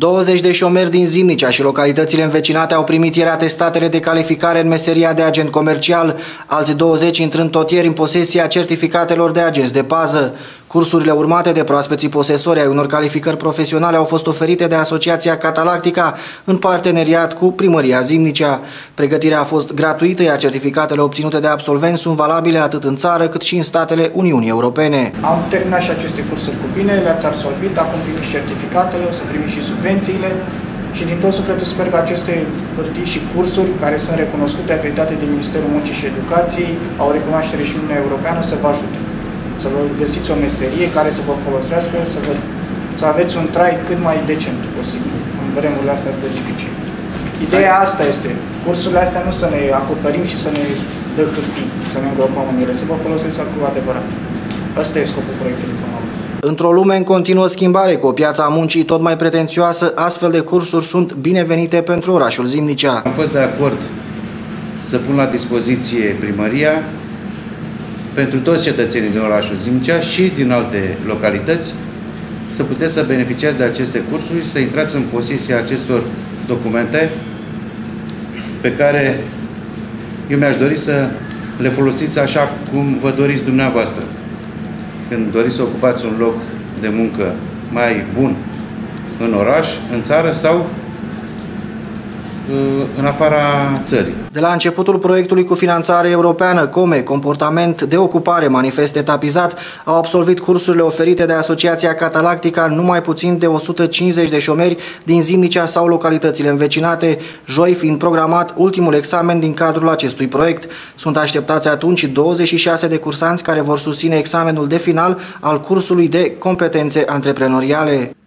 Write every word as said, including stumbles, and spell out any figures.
douăzeci de șomeri din Zimnicea și localitățile învecinate au primit ieri atestatele de calificare în meseria de agent comercial, alți douăzeci intrând tot ieri în posesia certificatelor de agenți de pază. Cursurile urmate de proaspeții posesori ai unor calificări profesionale au fost oferite de Asociația Catalactica în parteneriat cu Primăria Zimnicea. Pregătirea a fost gratuită, iar certificatele obținute de absolvenți sunt valabile atât în țară cât și în statele Uniunii Europene. Am terminat și aceste cursuri cu bine, le-ați absolvit, acum primiți certificatele, o să primiți și subvențiile și din tot sufletul sper că aceste hârtii și cursuri care sunt recunoscute, acreditate de Ministerul Muncii și Educației, au recunoaștere și Uniunea Europeană, să vă ajute. Să vă găsiți o meserie care să vă folosească, să, vă, să aveți un trai cât mai decent posibil în vremurile astea de dificile. Ideea asta este, cursurile astea nu să ne acoperim și să ne dă hârtii, să ne îngropăm în ele, să vă folosesc cu adevărat. Ăsta e scopul proiectului. Într-o lume în continuă schimbare, cu o piață a muncii tot mai pretențioasă, astfel de cursuri sunt binevenite pentru orașul Zimnicea. Am fost de acord să pun la dispoziție primăria pentru toți cetățenii din orașul Zimnicea și din alte localități să puteți să beneficiați de aceste cursuri, să intrați în posesia acestor documente pe care eu mi-aș dori să le folosiți așa cum vă doriți dumneavoastră. Când doriți să ocupați un loc de muncă mai bun în oraș, în țară sau în afara țării. De la începutul proiectului cu finanțare europeană, COME, Comportament de Ocupare Manifest Etapizat, au absolvit cursurile oferite de Asociația Catalactica numai puțin de o sută cincizeci de șomeri din Zimnicea sau localitățile învecinate, joi fiind programat ultimul examen din cadrul acestui proiect. Sunt așteptați atunci douăzeci și șase de cursanți care vor susține examenul de final al cursului de competențe antreprenoriale.